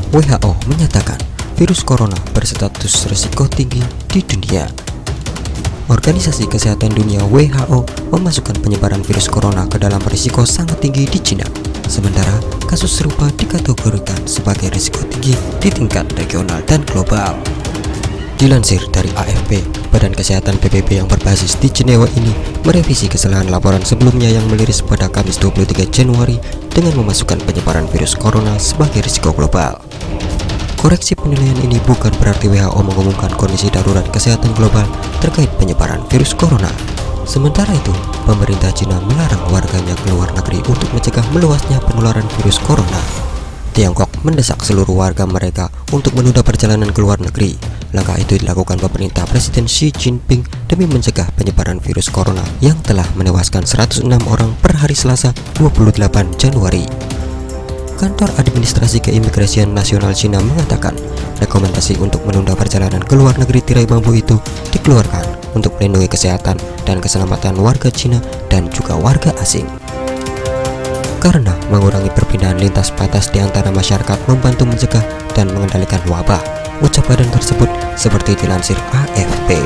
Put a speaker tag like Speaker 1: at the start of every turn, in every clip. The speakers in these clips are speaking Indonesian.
Speaker 1: WHO menyatakan virus corona berstatus risiko tinggi di dunia. Organisasi Kesehatan Dunia WHO memasukkan penyebaran virus corona ke dalam risiko sangat tinggi di Cina. Sementara kasus serupa dikategorikan sebagai risiko tinggi di tingkat regional dan global. Dilansir dari AFP, Badan Kesehatan PBB yang berbasis di Jenewa ini merevisi kesalahan laporan sebelumnya yang meliris pada Kamis 23 Januari dengan memasukkan penyebaran virus corona sebagai risiko global. Koreksi penilaian ini bukan berarti WHO mengumumkan kondisi darurat kesehatan global terkait penyebaran virus corona. Sementara itu, pemerintah Cina melarang warganya keluar negeri untuk mencegah meluasnya penularan virus corona. Tiongkok mendesak seluruh warga mereka untuk menunda perjalanan ke luar negeri. Langkah itu dilakukan pemerintah Presiden Xi Jinping demi mencegah penyebaran virus corona yang telah menewaskan 106 orang per hari Selasa 28 Januari. Kantor Administrasi Keimigrasian Nasional Cina mengatakan rekomendasi untuk menunda perjalanan ke luar negeri tirai bambu itu dikeluarkan untuk melindungi kesehatan dan keselamatan warga Cina dan juga warga asing. Karena mengurangi perpindahan lintas batas di antara masyarakat membantu mencegah dan mengendalikan wabah, ucap badan tersebut seperti dilansir AFP.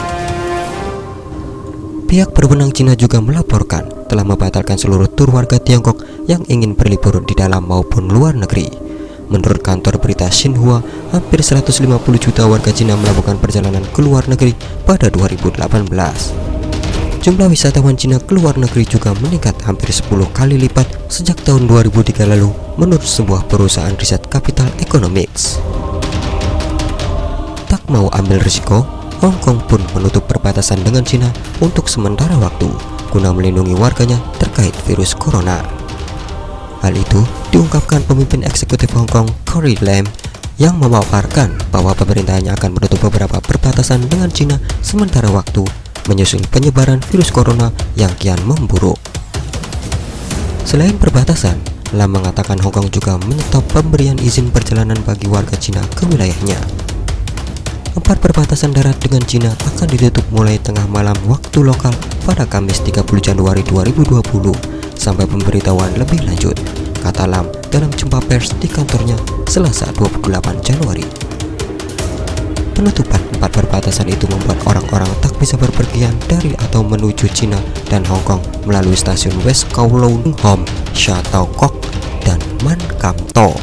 Speaker 1: Pihak berwenang Cina juga melaporkan telah membatalkan seluruh tur warga Tiongkok yang ingin berlibur di dalam maupun luar negeri. Menurut kantor berita Xinhua, hampir 150 juta warga Cina melakukan perjalanan ke luar negeri pada 2018. Jumlah wisatawan Cina ke luar negeri juga meningkat hampir 10 kali lipat sejak tahun 2003 lalu menurut sebuah perusahaan riset Capital Economics. Tak mau ambil risiko, Hong Kong pun menutup perbatasan dengan Cina untuk sementara waktu guna melindungi warganya terkait virus corona. Hal itu diungkapkan pemimpin eksekutif Hong Kong Carrie Lam yang memaparkan bahwa pemerintahnya akan menutup beberapa perbatasan dengan Cina sementara waktu menyusul penyebaran virus corona yang kian memburuk. Selain perbatasan, Lam mengatakan Hong Kong juga menyetop pemberian izin perjalanan bagi warga Cina ke wilayahnya. 4 perbatasan darat dengan Cina akan ditutup mulai tengah malam waktu lokal pada Kamis 30 Januari 2020 sampai pemberitahuan lebih lanjut, kata Lam dalam jumpa pers di kantornya Selasa 28 Januari. Penutupan 4 perbatasan itu membuat orang-orang tak bisa berpergian dari atau menuju Cina dan Hong Kong melalui stasiun West Kowloon Hom, Sha Tau Kok, dan Man Kam To.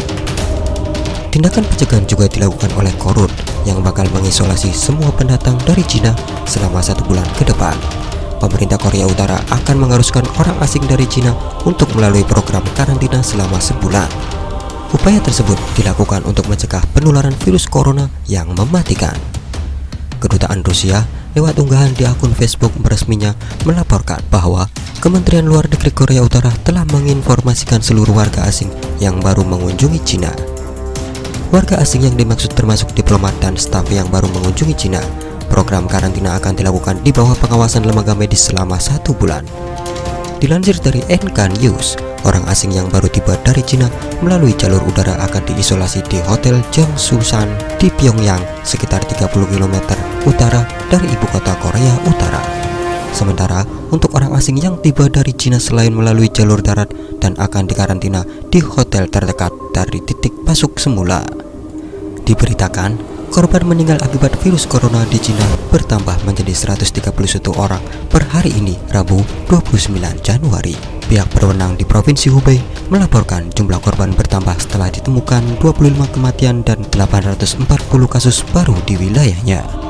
Speaker 1: Tindakan pencegahan juga dilakukan oleh Korut yang bakal mengisolasi semua pendatang dari Cina selama 1 bulan ke depan. Pemerintah Korea Utara akan mengharuskan orang asing dari Cina untuk melalui program karantina selama sebulan. Upaya tersebut dilakukan untuk mencegah penularan virus corona yang mematikan. Kedutaan Rusia lewat unggahan di akun Facebook resminya melaporkan bahwa Kementerian Luar Negeri Korea Utara telah menginformasikan seluruh warga asing yang baru mengunjungi Cina. Warga asing yang dimaksud termasuk diplomat dan staf yang baru mengunjungi Cina. Program karantina akan dilakukan di bawah pengawasan lembaga medis selama 1 bulan. Dilansir dari NK News, orang asing yang baru tiba dari Cina melalui jalur udara akan diisolasi di Hotel Jangsusan di Pyongyang, sekitar 30 km utara dari ibu kota Korea Utara. Sementara untuk orang asing yang tiba dari Cina selain melalui jalur darat dan akan dikarantina di hotel terdekat dari titik masuk semula. Diberitakan, korban meninggal akibat virus corona di Cina bertambah menjadi 131 orang per hari ini, Rabu 29 Januari. Pihak berwenang di Provinsi Hubei melaporkan jumlah korban bertambah setelah ditemukan 25 kematian dan 840 kasus baru di wilayahnya.